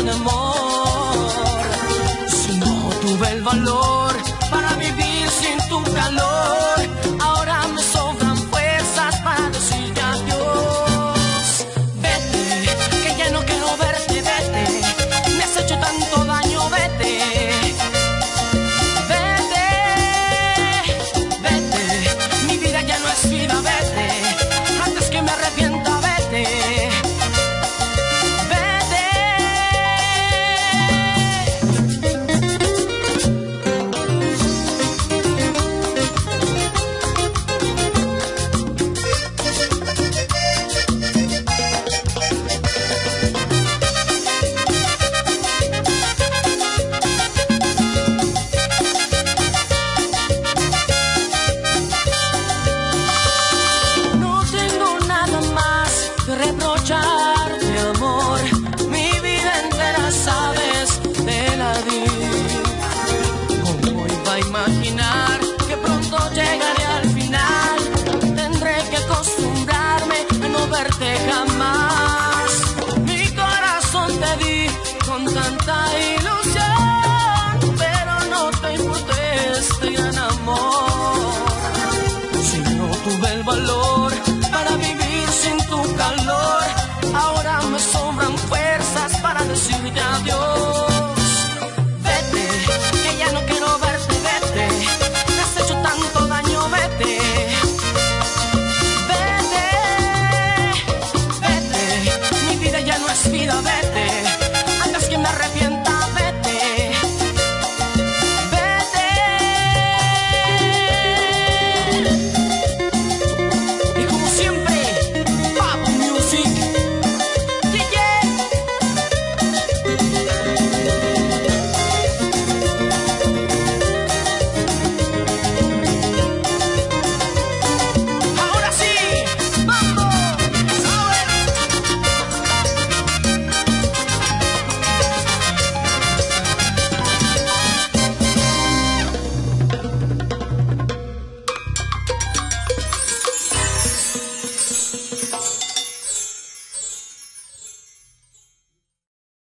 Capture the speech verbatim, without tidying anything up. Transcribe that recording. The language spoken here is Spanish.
buen amor. Si no tuve el valor para vivir sin tu calor, ahora me sobran fuerzas para decirte adiós. Vete, que ya no quiero verte, vete, me has hecho tanto daño, vete. Vete, vete, mi vida ya no es vida, vete, antes que me arrepienta, vete. Reprocharte, amor, mi vida entera sabes te la di. ¿Cómo iba a imaginar que pronto llegaré al final? Tendré que acostumbrarme a no verte jamás. Mi corazón te di con tanta ilusión.